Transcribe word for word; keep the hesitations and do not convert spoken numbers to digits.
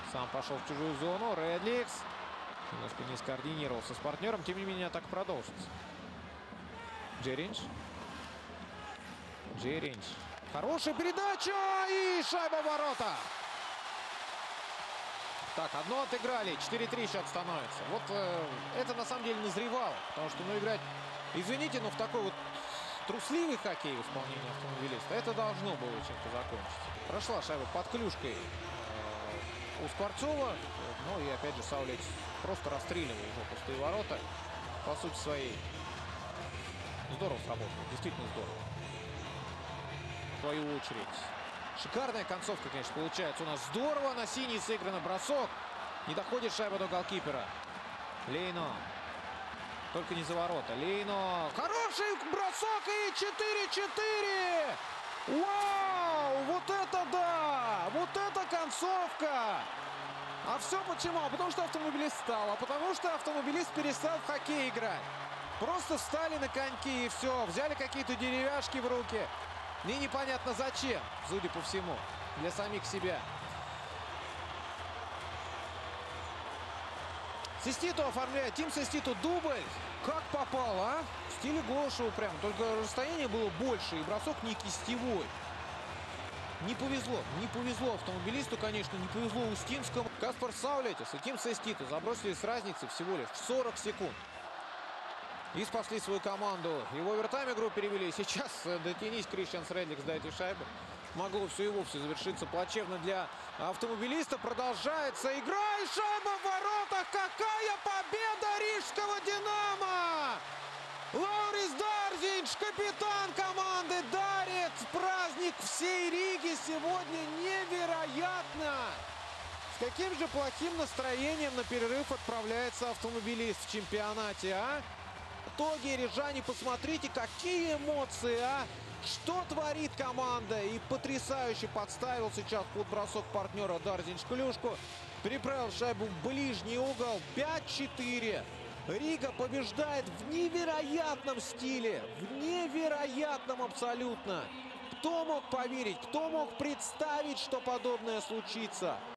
Сам пошел в чужую зону. Редликс немножко не скоординировался с партнером. Тем не менее, атака продолжится. Джеринч. Джеринч. Хорошая передача и шайба в ворота. Так, одно отыграли. четыре-три счет становится. Вот э, это на самом деле назревало. Потому что, ну, играть, извините, но в такой вот трусливый хоккей в исполнении автомобилиста это должно было чем-то закончиться. Прошла шайба под клюшкой э, у Скворцова. Ну и опять же Саулетис просто расстреливал уже пустые ворота. По сути своей. Здорово сработало. Действительно здорово. В свою очередь. Шикарная концовка, конечно, получается у нас. Здорово на синий сыграно. Бросок. Не доходит шайба до голкипера. Лейно. Только не за ворота. Лейно. Хороший бросок и четыре-четыре. Вау! Вот это да! Вот это концовка! А все почему? А потому что автомобилист встал. А потому что автомобилист перестал в хоккей играть. Просто встали на коньки и все. Взяли какие-то деревяшки в руки. И непонятно зачем, судя по всему, для самих себя. Сеститу оформляет. Тим Сеститу дубль. Как попал, а? В стиле Голышева прям. Только расстояние было больше и бросок не кистевой. Не повезло. Не повезло автомобилисту, конечно. Не повезло Устинскому. Каспар Саулетис и Тим Сеститу забросили с разницей всего лишь в сорок секунд. И спасли свою команду. И в овертайм игру перевели. Сейчас дотянись Кристианс Редликс до этой шайбы. Могло все и вовсе завершиться плачевно для автомобилиста. Продолжается игра и шайба в воротах. Какая победа рижского «Динамо»! Лаурис Дарзинч, капитан команды, дарит праздник всей Риге сегодня. Невероятно! С каким же плохим настроением на перерыв отправляется автомобилист в чемпионате, а? В итоге, рижане, посмотрите, какие эмоции, а! Что творит команда? И потрясающе подставил сейчас под бросок партнера Дарзинч клюшку. Переправил шайбу в ближний угол. пять-четыре. Рига побеждает в невероятном стиле. В невероятном абсолютно. Кто мог поверить? Кто мог представить, что подобное случится?